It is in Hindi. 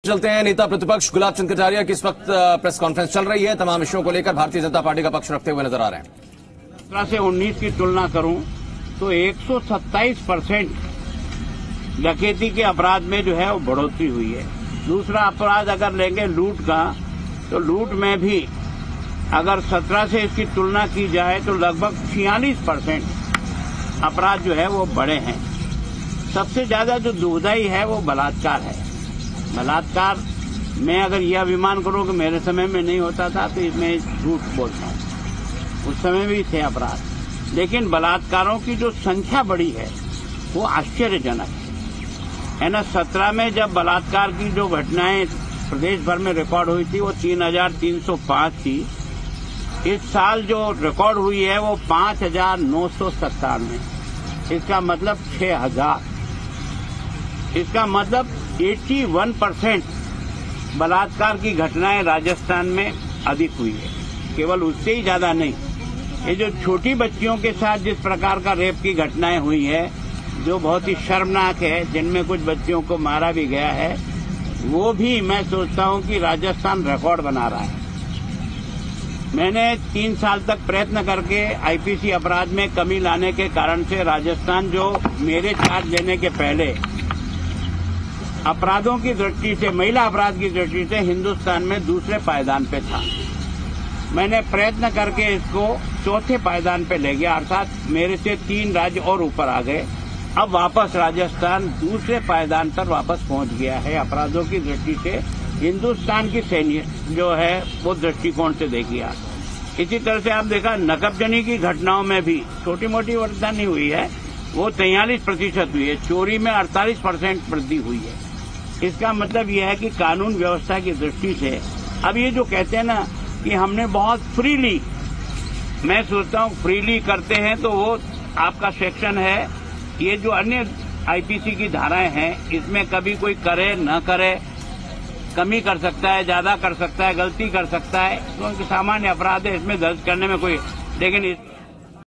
चलते हैं। नेता प्रतिपक्ष गुलाब चंद कटारिया की इस वक्त प्रेस कॉन्फ्रेंस चल रही है। तमाम विषयों को लेकर भारतीय जनता पार्टी का पक्ष रखते हुए नजर आ रहे हैं। 17 से 19 की तुलना करूं तो 127% डकैती के अपराध में जो है वो बढ़ोतरी हुई है। दूसरा अपराध अगर लेंगे लूट का, तो लूट में भी अगर 17 से इसकी तुलना की जाए तो लगभग 46% अपराध जो है वो बढ़े हैं। सबसे ज्यादा जो दुखदायी है वो बलात्कार है। बलात्कार मैं अगर यह अभिमान करूं कि मेरे समय में नहीं होता था तो इसमें झूठ बोलता हूं, उस समय भी थे अपराध, लेकिन बलात्कारों की जो संख्या बढ़ी है वो आश्चर्यजनक है ना। 17 में जब बलात्कार की जो घटनाएं प्रदेश भर में रिकॉर्ड हुई थी वो 3,305 थी। इस साल जो रिकॉर्ड हुई है वो 5,997। इसका मतलब 6,000। इसका मतलब 81% बलात्कार की घटनाएं राजस्थान में अधिक हुई है। केवल उससे ही ज्यादा नहीं, ये जो छोटी बच्चियों के साथ जिस प्रकार का रेप की घटनाएं हुई है जो बहुत ही शर्मनाक है, जिनमें कुछ बच्चियों को मारा भी गया है, वो भी मैं सोचता हूं कि राजस्थान रिकॉर्ड बना रहा है। मैंने 3 साल तक प्रयत्न करके आईपीसी अपराध में कमी लाने के कारण से राजस्थान जो मेरे चार्ज लेने के पहले अपराधों की दृष्टि से, महिला अपराध की दृष्टि से हिंदुस्तान में दूसरे पायदान पे था। मैंने प्रयत्न करके इसको चौथे पायदान पे ले गया, अर्थात मेरे से 3 राज्य और ऊपर आ गए। अब वापस राजस्थान दूसरे पायदान पर वापस पहुंच गया है अपराधों की दृष्टि से। हिंदुस्तान की सैन्य जो है वो दृष्टिकोण से देखिए। इसी तरह से आप देखा नकबजनी की घटनाओं में भी छोटी मोटी वर्धनी हुई है, वो 43% हुई है। चोरी में 48% वृद्धि हुई है। इसका मतलब यह है कि कानून व्यवस्था की दृष्टि से अब ये जो कहते हैं ना कि हमने बहुत फ्रीली, मैं सोचता हूँ फ्रीली करते हैं तो वो आपका सेक्शन है। ये जो अन्य आईपीसी की धाराएं हैं इसमें कभी कोई करे न करे, कमी कर सकता है, ज्यादा कर सकता है, गलती कर सकता है, तो सामान्य अपराध है, इसमें दर्ज करने में कोई, लेकिन